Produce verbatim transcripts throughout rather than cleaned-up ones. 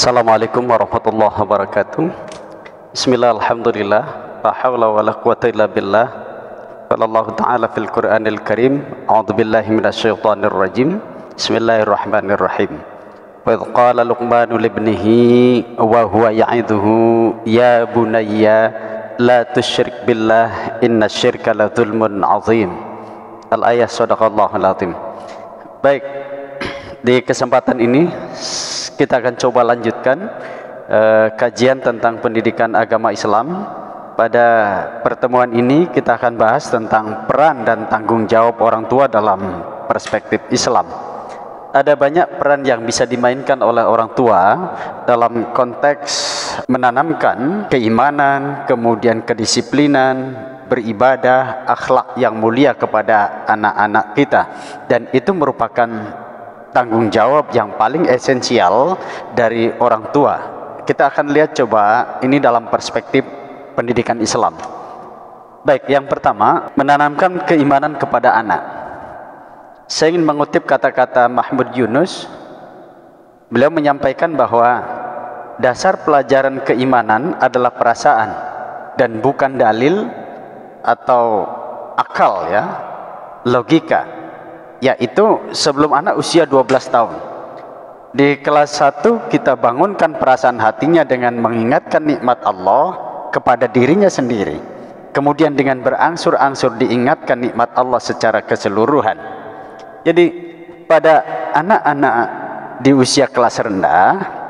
Assalamualaikum warahmatullahi wabarakatuh. Bismillah, alhamdulillah, la hawla wa la quwata illa billah. Qala ta'ala fil Qur'anil Karim, a'udzu billahi minasyaitonir rajim. Bismillahirrahmanirrahim. Wa idh qala Luqmanu libnihi wa huwa ya'idhuhu ya bunayya la tusyrik billah innasyirka la dzulmun 'adzim. Al-ayah, shadaqallahul azim. Baik, di kesempatan ini kita akan coba lanjutkan uh, kajian tentang pendidikan agama Islam. Pada pertemuan ini kita akan bahas tentang peran dan tanggung jawab orang tua dalam perspektif Islam. Ada banyak peran yang bisa dimainkan oleh orang tua dalam konteks menanamkan keimanan, kemudian kedisiplinan, beribadah, akhlak yang mulia kepada anak-anak kita, dan itu merupakan tanggung jawab yang paling esensial dari orang tua. Kita akan lihat coba ini dalam perspektif pendidikan Islam. Baik, yang pertama, menanamkan keimanan kepada anak. Saya ingin mengutip kata-kata Mahmud Yunus. Beliau menyampaikan bahwa dasar pelajaran keimanan adalah perasaan dan bukan dalil atau akal, ya, logika. Yaitu sebelum anak usia dua belas tahun. Di kelas satu kita bangunkan perasaan hatinya dengan mengingatkan nikmat Allah kepada dirinya sendiri. Kemudian dengan berangsur-angsur diingatkan nikmat Allah secara keseluruhan. Jadi pada anak-anak di usia kelas rendah,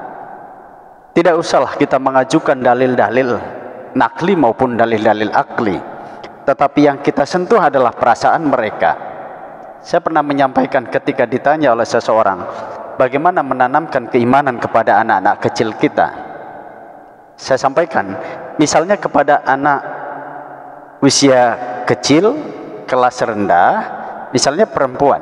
tidak usahlah kita mengajukan dalil-dalil nakli maupun dalil-dalil akli. Tetapi yang kita sentuh adalah perasaan mereka. Saya pernah menyampaikan ketika ditanya oleh seseorang, bagaimana menanamkan keimanan kepada anak-anak kecil kita. Saya sampaikan, misalnya kepada anak usia kecil, kelas rendah, misalnya perempuan.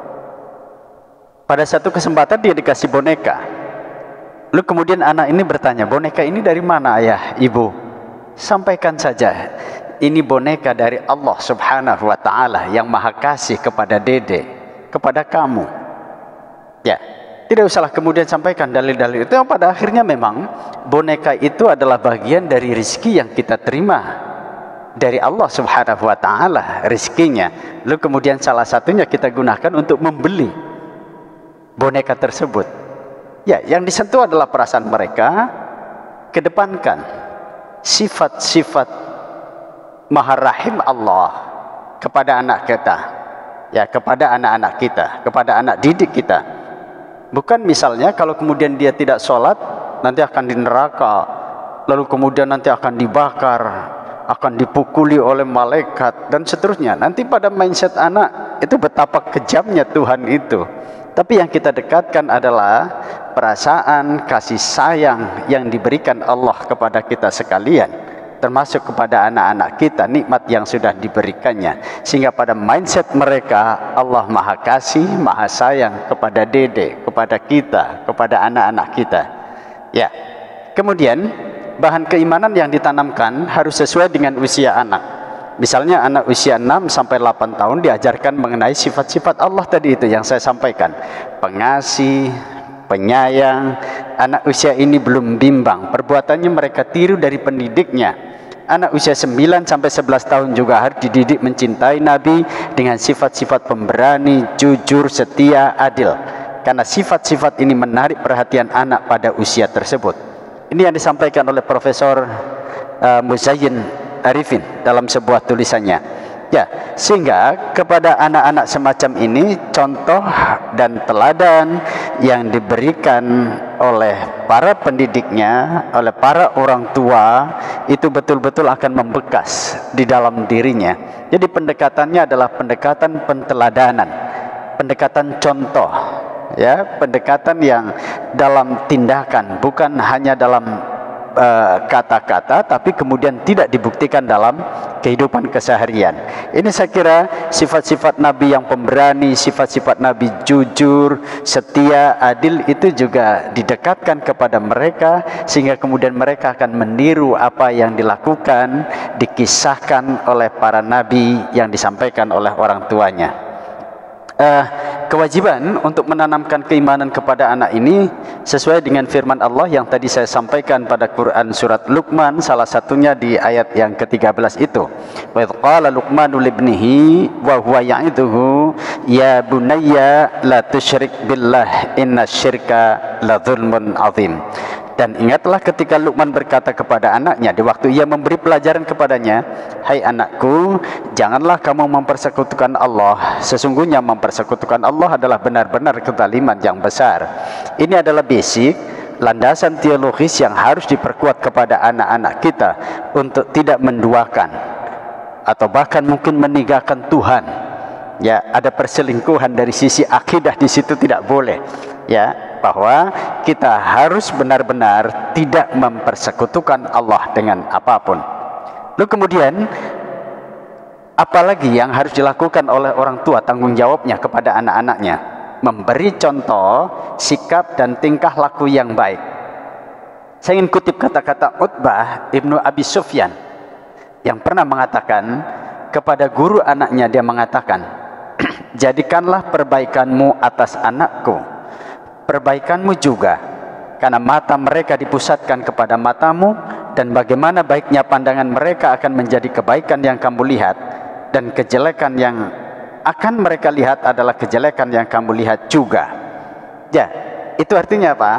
Pada satu kesempatan dia dikasih boneka. Lalu kemudian anak ini bertanya, boneka ini dari mana ayah, ibu? Sampaikan saja, ini boneka dari Allah subhanahu wa ta'ala yang maha kasih kepada dede, kepada kamu. Ya, tidak usahlah kemudian sampaikan dalil-dalil itu. Pada akhirnya memang boneka itu adalah bagian dari rizki yang kita terima dari Allah subhanahu wa ta'ala, rizkinya. Lalu kemudian salah satunya kita gunakan untuk membeli boneka tersebut. Ya, yang disentuh adalah perasaan mereka. Kedepankan sifat-sifat Maha Rahim Allah kepada anak kita, ya, kepada anak-anak kita, kepada anak didik kita. Bukan misalnya kalau kemudian dia tidak sholat nanti akan di neraka, lalu kemudian nanti akan dibakar, akan dipukuli oleh malaikat dan seterusnya. Nanti pada mindset anak itu betapa kejamnya Tuhan itu. Tapi yang kita dekatkan adalah perasaan kasih sayang yang diberikan Allah kepada kita sekalian, termasuk kepada anak-anak kita, nikmat yang sudah diberikannya. Sehingga pada mindset mereka, Allah maha kasih, maha sayang kepada dede, kepada kita, kepada anak-anak kita. Ya. Kemudian bahan keimanan yang ditanamkan harus sesuai dengan usia anak. Misalnya anak usia enam sampai delapan tahun diajarkan mengenai sifat-sifat Allah tadi itu yang saya sampaikan. Pengasih, penyayang. Anak usia ini belum bimbang, perbuatannya mereka tiru dari pendidiknya. Anak usia sembilan sampai sebelas tahun juga harus dididik mencintai Nabi dengan sifat-sifat pemberani, jujur, setia, adil. Karena sifat-sifat ini menarik perhatian anak pada usia tersebut. Ini yang disampaikan oleh Profesor uh, Muzayyin Arifin dalam sebuah tulisannya. Ya, sehingga kepada anak-anak semacam ini contoh dan teladan yang diberikan oleh para pendidiknya, oleh para orang tua, itu betul-betul akan membekas di dalam dirinya. Jadi pendekatannya adalah pendekatan penteladanan, pendekatan contoh, ya, pendekatan yang dalam tindakan, bukan hanya dalam kata-kata, uh, tapi kemudian tidak dibuktikan dalam kehidupan keseharian. Ini saya kira sifat-sifat Nabi yang pemberani, sifat-sifat Nabi jujur, setia, adil itu juga didekatkan kepada mereka, sehingga kemudian mereka akan meniru apa yang dilakukan, dikisahkan oleh para Nabi yang disampaikan oleh orang tuanya. Uh, kewajiban untuk menanamkan keimanan kepada anak ini sesuai dengan firman Allah yang tadi saya sampaikan pada Quran surat Luqman, salah satunya di ayat yang ke tiga belas itu. Wa idh qala Luqmanu libnihi wa huwa ya'idhuhu ya bunayya la tusyrik billah innasyirka la dzulmun azim. Dan ingatlah ketika Luqman berkata kepada anaknya di waktu ia memberi pelajaran kepadanya, hai anakku, janganlah kamu mempersekutukan Allah. Sesungguhnya mempersekutukan Allah adalah benar-benar kezaliman yang besar. Ini adalah basic, landasan teologis yang harus diperkuat kepada anak-anak kita untuk tidak menduakan atau bahkan mungkin meninggalkan Tuhan. Ya, ada perselingkuhan dari sisi akidah di situ tidak boleh. Ya, bahwa kita harus benar-benar tidak mempersekutukan Allah dengan apapun. Lalu kemudian apalagi yang harus dilakukan oleh orang tua, tanggung jawabnya kepada anak-anaknya? Memberi contoh sikap dan tingkah laku yang baik. Saya ingin kutip kata-kata Utbah ibnu Abi Sufyan yang pernah mengatakan kepada guru anaknya, dia mengatakan, jadikanlah perbaikanmu atas anakku, perbaikanmu juga, karena mata mereka dipusatkan kepada matamu, dan bagaimana baiknya pandangan mereka akan menjadi kebaikan yang kamu lihat, dan kejelekan yang akan mereka lihat adalah kejelekan yang kamu lihat juga. Ya, itu artinya apa?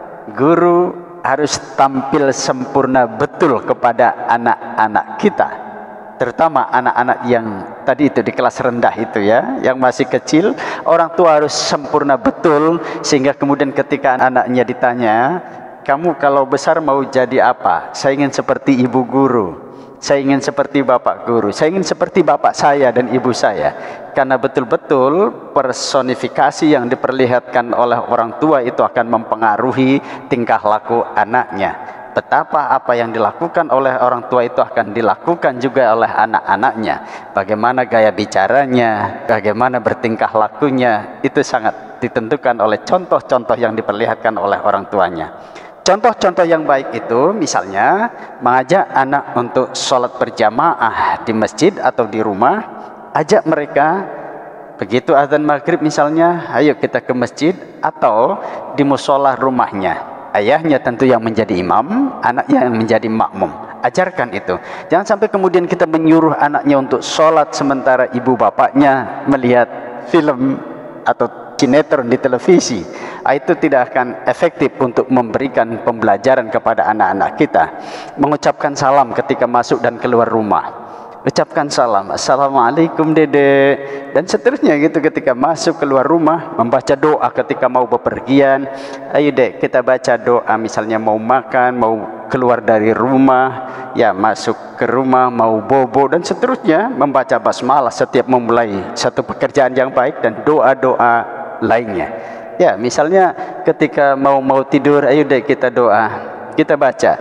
Guru harus tampil sempurna betul kepada anak-anak kita, terutama anak-anak yang tadi itu di kelas rendah itu ya, yang masih kecil. Orang tua harus sempurna betul sehingga kemudian ketika anaknya ditanya, kamu kalau besar mau jadi apa? Saya ingin seperti ibu guru, saya ingin seperti bapak guru, saya ingin seperti bapak saya dan ibu saya. Karena betul-betul personifikasi yang diperlihatkan oleh orang tua itu akan mempengaruhi tingkah laku anaknya. Betapa apa yang dilakukan oleh orang tua itu akan dilakukan juga oleh anak-anaknya. Bagaimana gaya bicaranya, bagaimana bertingkah lakunya, itu sangat ditentukan oleh contoh-contoh yang diperlihatkan oleh orang tuanya. Contoh-contoh yang baik itu misalnya mengajak anak untuk sholat berjamaah di masjid atau di rumah. Ajak mereka, begitu azan maghrib misalnya, ayo kita ke masjid atau di musola rumahnya. Ayahnya tentu yang menjadi imam, anaknya yang menjadi makmum. Ajarkan itu. Jangan sampai kemudian kita menyuruh anaknya untuk sholat sementara ibu bapaknya melihat film atau sinetron di televisi. Itu tidak akan efektif untuk memberikan pembelajaran kepada anak-anak kita. Mengucapkan salam ketika masuk dan keluar rumah. Ucapkan salam, assalamualaikum dede, dan seterusnya gitu ketika masuk keluar rumah. Membaca doa ketika mau bepergian. Ayo dek, kita baca doa misalnya mau makan, mau keluar dari rumah, ya masuk ke rumah, mau bobo dan seterusnya. Membaca basmalah setiap memulai satu pekerjaan yang baik dan doa-doa lainnya. Ya, misalnya ketika mau mau tidur, ayo dek kita doa, kita baca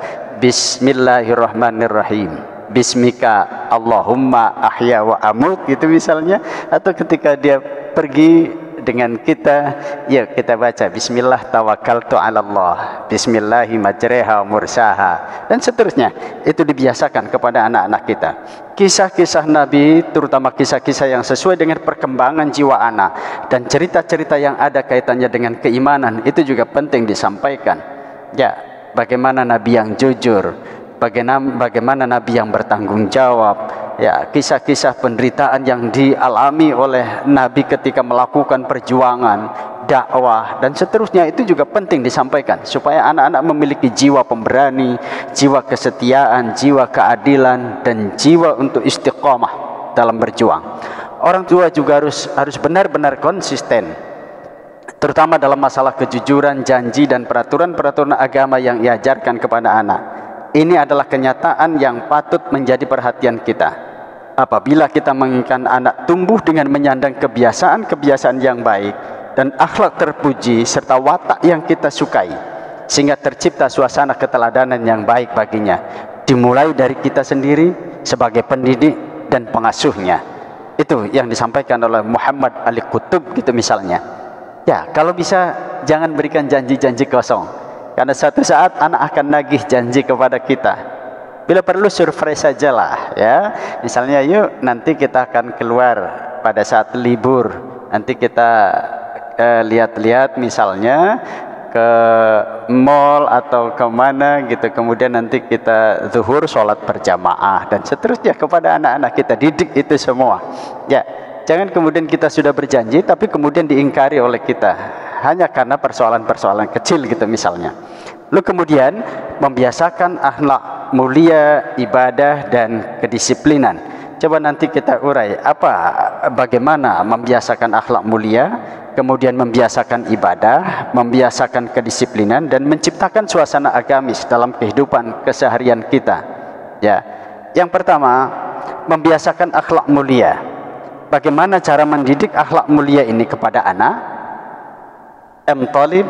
Bismillahirrahmanirrahim, Bismika Allahumma ahya wa amut gitu misalnya. Atau ketika dia pergi dengan kita, ya kita baca Bismillah tawakkaltu ala Allah, Bismillahi majreha mursaha, dan seterusnya. Itu dibiasakan kepada anak-anak kita. Kisah-kisah Nabi, terutama kisah-kisah yang sesuai dengan perkembangan jiwa anak, dan cerita-cerita yang ada kaitannya dengan keimanan, itu juga penting disampaikan. Ya, bagaimana Nabi yang jujur, bagaimana, bagaimana Nabi yang bertanggung jawab, ya kisah-kisah penderitaan yang dialami oleh Nabi ketika melakukan perjuangan, dakwah dan seterusnya, itu juga penting disampaikan supaya anak-anak memiliki jiwa pemberani, jiwa kesetiaan, jiwa keadilan, dan jiwa untuk istiqomah dalam berjuang. Orang tua juga harus harus benar-benar konsisten, terutama dalam masalah kejujuran, janji, dan peraturan-peraturan agama yang diajarkan kepada anak. Ini adalah kenyataan yang patut menjadi perhatian kita. Apabila kita menginginkan anak tumbuh dengan menyandang kebiasaan-kebiasaan yang baik dan akhlak terpuji serta watak yang kita sukai, sehingga tercipta suasana keteladanan yang baik baginya, dimulai dari kita sendiri sebagai pendidik dan pengasuhnya. Itu yang disampaikan oleh Muhammad Ali Qutub gitu misalnya. Ya, kalau bisa jangan berikan janji-janji kosong. Karena suatu saat anak akan nagih janji kepada kita. Bila perlu surprise sajalah ya. Misalnya yuk nanti kita akan keluar pada saat libur. Nanti kita lihat-lihat misalnya ke mall atau kemana gitu, kemudian nanti kita zuhur sholat berjamaah dan seterusnya. Kepada anak-anak kita didik itu semua ya. Jangan kemudian kita sudah berjanji tapi kemudian diingkari oleh kita hanya karena persoalan-persoalan kecil gitu misalnya. Lalu kemudian membiasakan akhlak mulia, ibadah dan kedisiplinan. Coba nanti kita urai apa bagaimana membiasakan akhlak mulia, kemudian membiasakan ibadah, membiasakan kedisiplinan dan menciptakan suasana agamis dalam kehidupan keseharian kita. Ya. Yang pertama, membiasakan akhlak mulia. Bagaimana cara mendidik akhlak mulia ini kepada anak? M. Thalib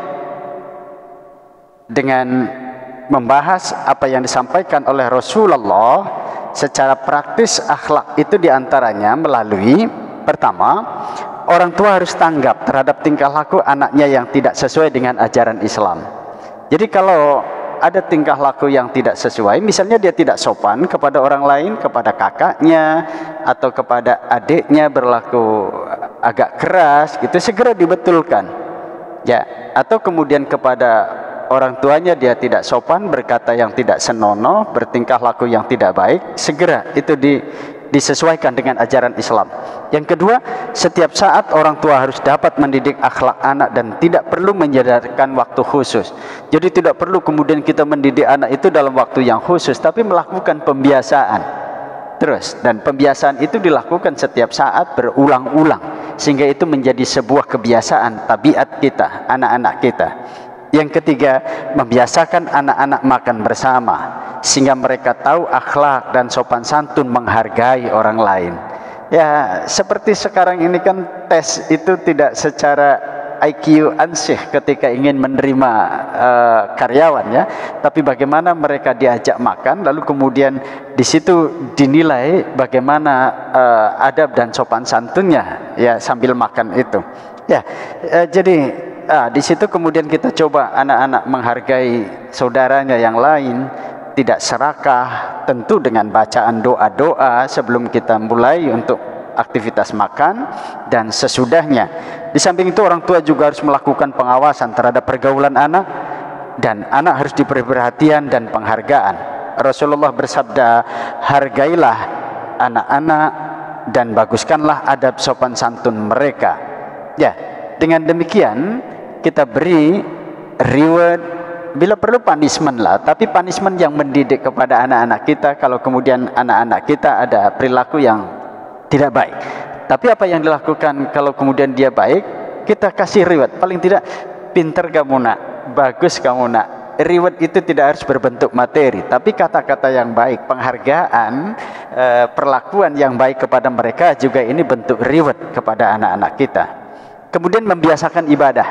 dengan membahas apa yang disampaikan oleh Rasulullah secara praktis akhlak itu diantaranya melalui pertama, orang tua harus tanggap terhadap tingkah laku anaknya yang tidak sesuai dengan ajaran Islam. Jadi kalau ada tingkah laku yang tidak sesuai, misalnya dia tidak sopan kepada orang lain, kepada kakaknya atau kepada adiknya berlaku agak keras gitu, segera dibetulkan. Ya, atau kemudian kepada orang tuanya dia tidak sopan, berkata yang tidak senonoh, bertingkah laku yang tidak baik, segera itu di, disesuaikan dengan ajaran Islam. Yang kedua, setiap saat orang tua harus dapat mendidik akhlak anak dan tidak perlu menjadikan waktu khusus. Jadi tidak perlu kemudian kita mendidik anak itu dalam waktu yang khusus, tapi melakukan pembiasaan terus, dan pembiasaan itu dilakukan setiap saat berulang-ulang sehingga itu menjadi sebuah kebiasaan tabiat kita, anak-anak kita. Yang ketiga, membiasakan anak-anak makan bersama sehingga mereka tahu akhlak dan sopan santun, menghargai orang lain. Ya, seperti sekarang ini kan tes itu tidak secara I Q ansih ketika ingin menerima uh, karyawan ya, tapi bagaimana mereka diajak makan lalu kemudian di situ dinilai bagaimana uh, adab dan sopan santunnya ya sambil makan itu. Ya, uh, jadi Ah, di situ kemudian kita coba anak-anak menghargai saudaranya yang lain, tidak serakah, tentu dengan bacaan doa-doa sebelum kita mulai untuk aktivitas makan dan sesudahnya. Di samping itu orang tua juga harus melakukan pengawasan terhadap pergaulan anak dan anak harus diberi perhatian dan penghargaan. Rasulullah bersabda, hargailah anak-anak dan baguskanlah adab sopan santun mereka. Ya, dengan demikian kita beri reward, bila perlu punishment lah, tapi punishment yang mendidik kepada anak-anak kita kalau kemudian anak-anak kita ada perilaku yang tidak baik. Tapi apa yang dilakukan kalau kemudian dia baik, kita kasih reward. Paling tidak, pinter kamu nak, bagus kamu nak. Reward itu tidak harus berbentuk materi, tapi kata-kata yang baik, penghargaan, eh, perlakuan yang baik kepada mereka juga ini bentuk reward kepada anak-anak kita. Kemudian membiasakan ibadah.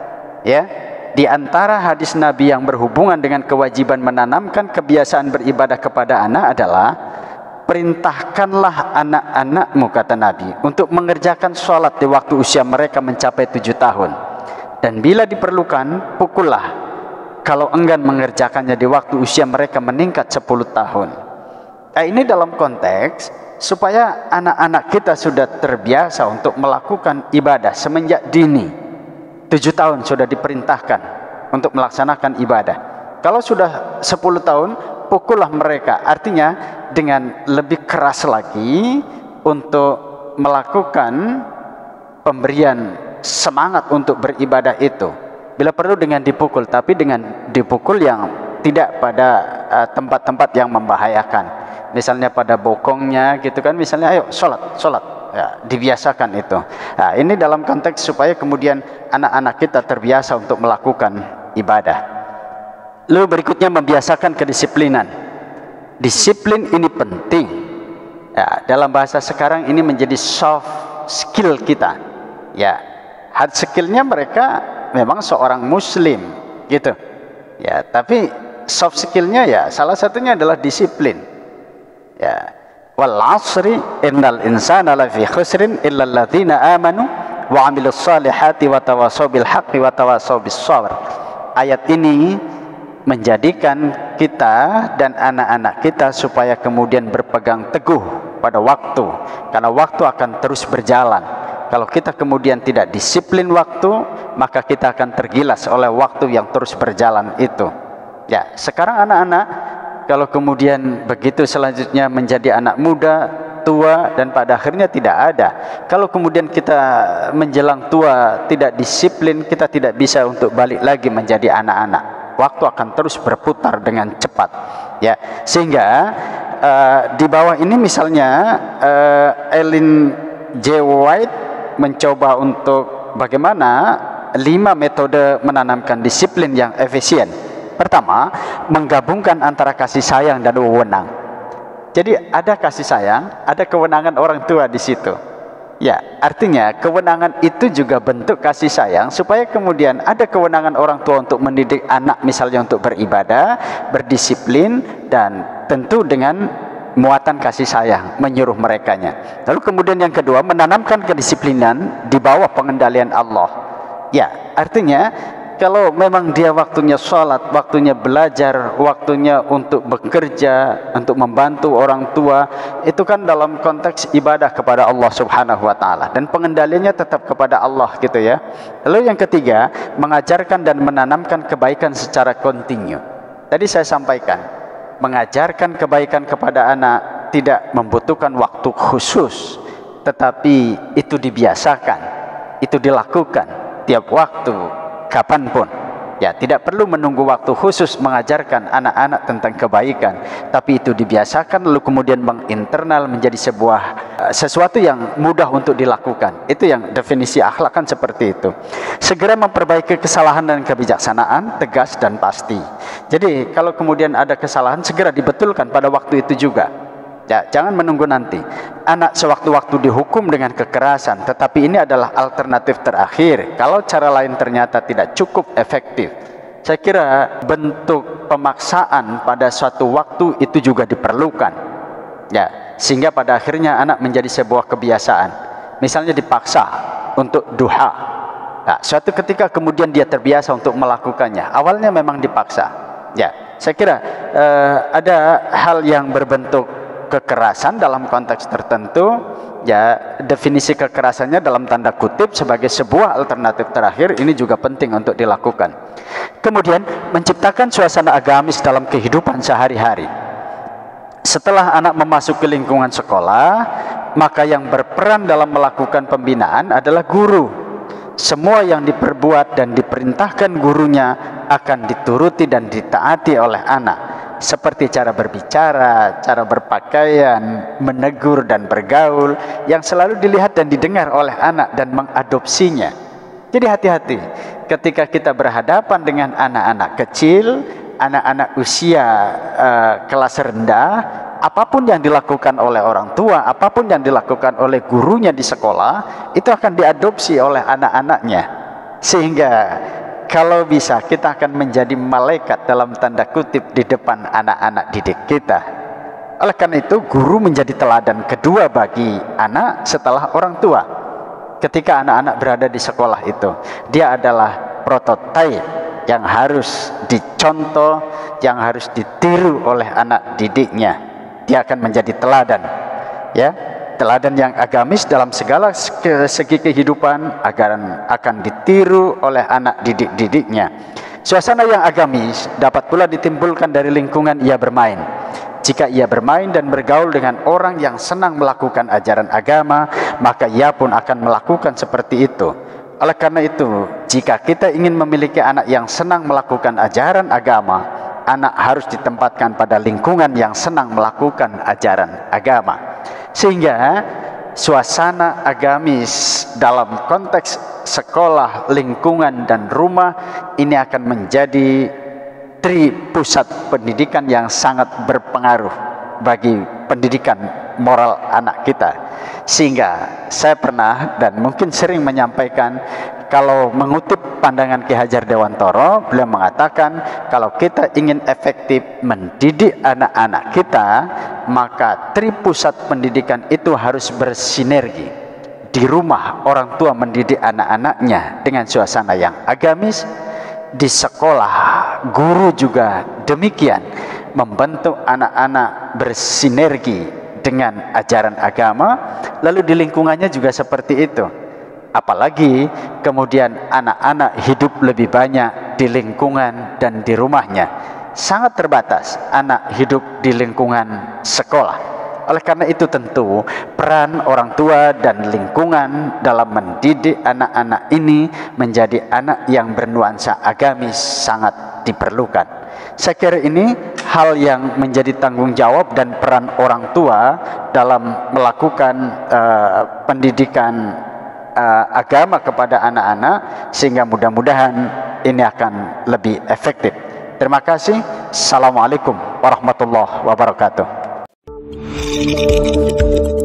Ya, di antara hadis Nabi yang berhubungan dengan kewajiban menanamkan kebiasaan beribadah kepada anak adalah perintahkanlah anak-anakmu, kata Nabi, untuk mengerjakan sholat di waktu usia mereka mencapai tujuh tahun, dan bila diperlukan pukullah kalau enggan mengerjakannya di waktu usia mereka meningkat sepuluh tahun. Nah, ini dalam konteks supaya anak-anak kita sudah terbiasa untuk melakukan ibadah semenjak dini. Tujuh tahun sudah diperintahkan untuk melaksanakan ibadah. Kalau sudah sepuluh tahun, pukullah mereka. Artinya dengan lebih keras lagi untuk melakukan pemberian semangat untuk beribadah itu. Bila perlu dengan dipukul, tapi dengan dipukul yang tidak pada tempat-tempat uh, yang membahayakan. Misalnya pada bokongnya gitu kan, misalnya ayo sholat, sholat. Ya, dibiasakan itu. Nah, ini dalam konteks supaya kemudian anak-anak kita terbiasa untuk melakukan ibadah. Lalu berikutnya membiasakan kedisiplinan. Disiplin ini penting. Ya, dalam bahasa sekarang ini menjadi soft skill kita. Ya, hard skillnya mereka memang seorang muslim, gitu. Ya, tapi soft skillnya ya salah satunya adalah disiplin. Ya. Wal asri innal insana lafi khusrin illa alladzina amanu wa amilus salihati wa tawasaw bil haqqi wa tawasaw bis sabr. Ayat ini menjadikan kita dan anak-anak kita supaya kemudian berpegang teguh pada waktu, karena waktu akan terus berjalan. Kalau kita kemudian tidak disiplin waktu, maka kita akan tergilas oleh waktu yang terus berjalan itu. Ya, sekarang anak-anak kalau kemudian begitu selanjutnya menjadi anak muda, tua, dan pada akhirnya tidak ada. Kalau kemudian kita menjelang tua tidak disiplin, kita tidak bisa untuk balik lagi menjadi anak-anak. Waktu akan terus berputar dengan cepat. Ya, sehingga uh, di bawah ini misalnya uh, Ellen G. White mencoba untuk bagaimana lima metode menanamkan disiplin yang efisien. Pertama, menggabungkan antara kasih sayang dan wewenang. Jadi ada kasih sayang, ada kewenangan orang tua di situ. Ya, artinya kewenangan itu juga bentuk kasih sayang, supaya kemudian ada kewenangan orang tua untuk mendidik anak, misalnya untuk beribadah, berdisiplin, dan tentu dengan muatan kasih sayang, menyuruh merekanya. Lalu kemudian yang kedua, menanamkan kedisiplinan di bawah pengendalian Allah. Ya, artinya kalau memang dia waktunya sholat, waktunya belajar, waktunya untuk bekerja, untuk membantu orang tua, itu kan dalam konteks ibadah kepada Allah Subhanahu wa Ta'ala, dan pengendaliannya tetap kepada Allah gitu ya. Lalu yang ketiga, mengajarkan dan menanamkan kebaikan secara kontinu. Tadi saya sampaikan, mengajarkan kebaikan kepada anak tidak membutuhkan waktu khusus, tetapi itu dibiasakan, itu dilakukan tiap waktu, kapanpun. Ya, tidak perlu menunggu waktu khusus mengajarkan anak-anak tentang kebaikan, tapi itu dibiasakan, lalu kemudian menginternal menjadi sebuah uh, sesuatu yang mudah untuk dilakukan. Itu yang definisi akhlak kan seperti itu. Segera memperbaiki kesalahan dan kebijaksanaan, tegas dan pasti. Jadi kalau kemudian ada kesalahan, segera dibetulkan pada waktu itu juga. Ya, jangan menunggu nanti. Anak sewaktu-waktu dihukum dengan kekerasan, tetapi ini adalah alternatif terakhir. Kalau cara lain ternyata tidak cukup efektif, saya kira bentuk pemaksaan pada suatu waktu itu juga diperlukan. Ya, sehingga pada akhirnya anak menjadi sebuah kebiasaan. Misalnya dipaksa untuk duha. Nah, suatu ketika kemudian dia terbiasa untuk melakukannya. Awalnya memang dipaksa. Ya, saya kira eh, ada hal yang berbentuk kekerasan dalam konteks tertentu, ya definisi kekerasannya dalam tanda kutip sebagai sebuah alternatif terakhir, ini juga penting untuk dilakukan. Kemudian menciptakan suasana agamis dalam kehidupan sehari-hari. Setelah anak memasuki lingkungan sekolah, maka yang berperan dalam melakukan pembinaan adalah guru. Semua yang diperbuat dan diperintahkan gurunya akan dituruti dan ditaati oleh anak. Seperti cara berbicara, cara berpakaian, menegur dan bergaul, yang selalu dilihat dan didengar oleh anak dan mengadopsinya. Jadi hati-hati ketika kita berhadapan dengan anak-anak kecil, anak-anak usia uh, kelas rendah, apapun yang dilakukan oleh orang tua, apapun yang dilakukan oleh gurunya di sekolah, itu akan diadopsi oleh anak-anaknya. Sehingga kalau bisa kita akan menjadi malaikat dalam tanda kutip di depan anak-anak didik kita. Oleh karena itu, guru menjadi teladan kedua bagi anak setelah orang tua. Ketika anak-anak berada di sekolah itu, dia adalah prototipe yang harus dicontoh, yang harus ditiru oleh anak didiknya. Dia akan menjadi teladan, ya, teladan yang agamis dalam segala segi kehidupan agar akan ditiru oleh anak didik-didiknya. Suasana yang agamis dapat pula ditimbulkan dari lingkungan ia bermain. Jika ia bermain dan bergaul dengan orang yang senang melakukan ajaran agama, maka ia pun akan melakukan seperti itu. Oleh karena itu, jika kita ingin memiliki anak yang senang melakukan ajaran agama, anak harus ditempatkan pada lingkungan yang senang melakukan ajaran agama. Sehingga suasana agamis dalam konteks sekolah, lingkungan, dan rumah ini akan menjadi tri pusat pendidikan yang sangat berpengaruh bagi pendidikan moral anak kita. Sehingga saya pernah dan mungkin sering menyampaikan, kalau mengutip pandangan Ki Hajar Dewantoro, beliau mengatakan kalau kita ingin efektif mendidik anak-anak kita, maka tri pusat pendidikan itu harus bersinergi. Di rumah orang tua mendidik anak-anaknya dengan suasana yang agamis, di sekolah guru juga demikian, membentuk anak-anak bersinergi dengan ajaran agama, lalu di lingkungannya juga seperti itu. Apalagi kemudian anak-anak hidup lebih banyak di lingkungan dan di rumahnya. Sangat terbatas anak hidup di lingkungan sekolah. Oleh karena itu tentu peran orang tua dan lingkungan dalam mendidik anak-anak ini menjadi anak yang bernuansa agamis sangat diperlukan. Saya kira ini hal yang menjadi tanggung jawab dan peran orang tua dalam melakukan uh, pendidikan uh, agama kepada anak-anak, sehingga mudah-mudahan ini akan lebih efektif. Terima kasih. Assalamualaikum warahmatullahi wabarakatuh.